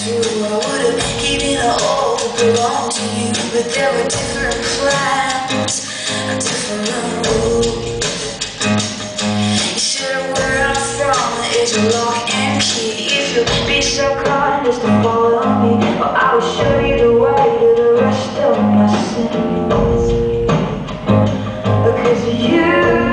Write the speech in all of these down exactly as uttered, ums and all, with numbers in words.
true. I would've given all that belonged to you, but there were different plans, a different rules. You should've where I'm from, it's a lock and key. If you'll be so kind as to follow me, well, I will show you the way to the rest of my sins. Because you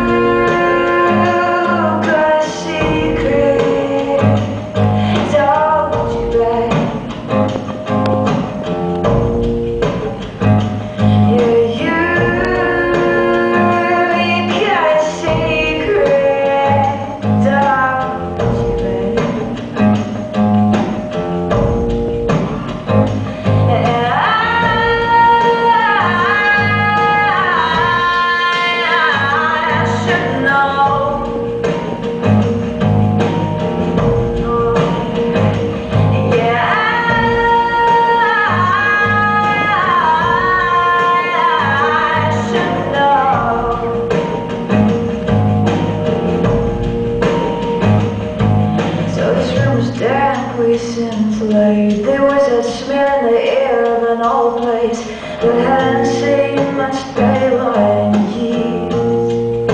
since late. There was a smell in the air of an old place that hadn't seen much daylight in years.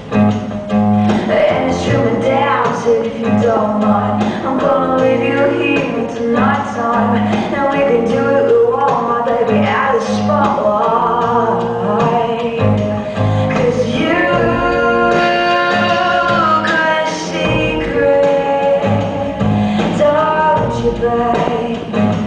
And it's trimming down, said if you don't mind, I'm gonna leave you here tonight time, and we can do it with all my baby out of the spotlight. Cause you got a secret, babe.